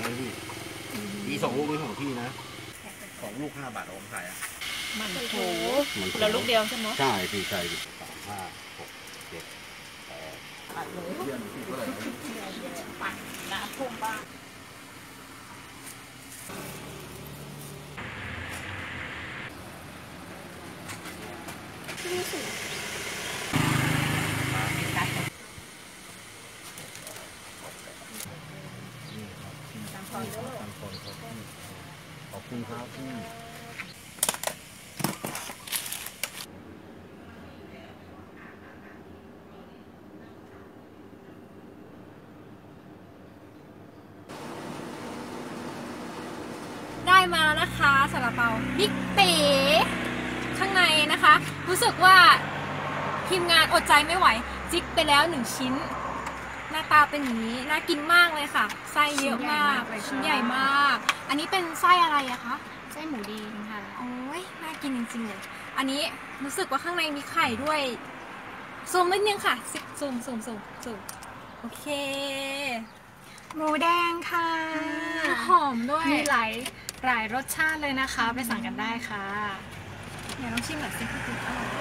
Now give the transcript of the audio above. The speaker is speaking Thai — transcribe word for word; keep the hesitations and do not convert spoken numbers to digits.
พี่มีสองลูกนี่ของพี่นะสองลูกห้าบาทผมขายอ่ะมันโถเราลูกเดียวใช่ไหมใช่พี่ใช่พี่สามห้าหกเจ็ดแปดปัดเลยเยี่ยมพี่ก็เลยปัดน้ำท่วมบ้านรู้สึกขอบคุณครับพี่ได้มาแล้วนะคะซาลาเปาบิ๊กเต๋ข้างในนะคะ รู้สึกว่าทีมงานอดใจไม่ไหวจิกไปแล้วหนึ่งชิ้นหน้าตาเป็นอย่างนี้น่ากินมากเลยค่ะไส้เยอะมากชิ้นใหญ่มากอันนี้เป็นไส้อะไรอะคะไส้หมูดีค่ะโอ้ยน่ากินจริงๆเลยอันนี้รู้สึกว่าข้างในมีไข่ด้วยซูมนิดนึงค่ะซูมซูมซูมซูมโอเคหมูแดงค่ะหอมด้วยมีหลายหลายรสชาติเลยนะคะไปสั่งกันได้ค่ะเดี๋ยวลองชิมหน่อยสิพี่ติ๊กอร่อย